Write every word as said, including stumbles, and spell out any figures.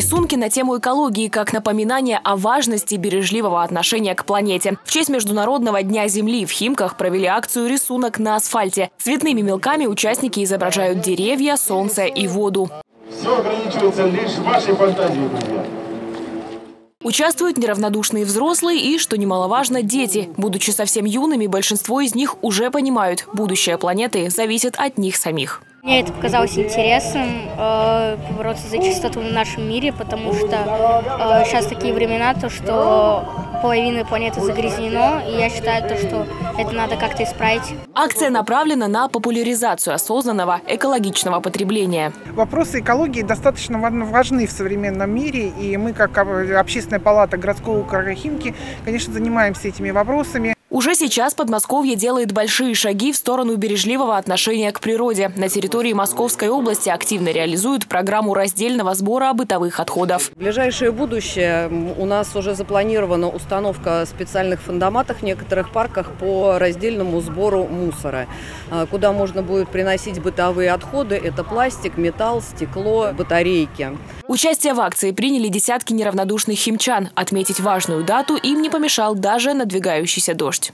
Рисунки на тему экологии как напоминание о важности бережливого отношения к планете. В честь Международного дня Земли в Химках провели акцию «Рисунок на асфальте». Цветными мелками участники изображают деревья, солнце и воду. Все ограничивается лишь вашей фантазией, друзья. Участвуют неравнодушные взрослые и, что немаловажно, дети. Будучи совсем юными, большинство из них уже понимают, будущее планеты зависит от них самих. Мне это показалось интересным, э, бороться за чистоту в нашем мире, потому что э, сейчас такие времена, то, что половина планеты загрязнено, и я считаю, то, что это надо как-то исправить. Акция направлена на популяризацию осознанного экологичного потребления. Вопросы экологии достаточно важны в современном мире, и мы, как Общественная палата городского округа Химки, конечно, занимаемся этими вопросами. Уже сейчас Подмосковье делает большие шаги в сторону бережливого отношения к природе. На территории Московской области активно реализуют программу раздельного сбора бытовых отходов. В ближайшее будущее у нас уже запланирована установка специальных фондоматов в некоторых парках по раздельному сбору мусора, куда можно будет приносить бытовые отходы. Это пластик, металл, стекло, батарейки. Участие в акции приняли десятки неравнодушных химчан. Отметить важную дату им не помешал даже надвигающийся дождь.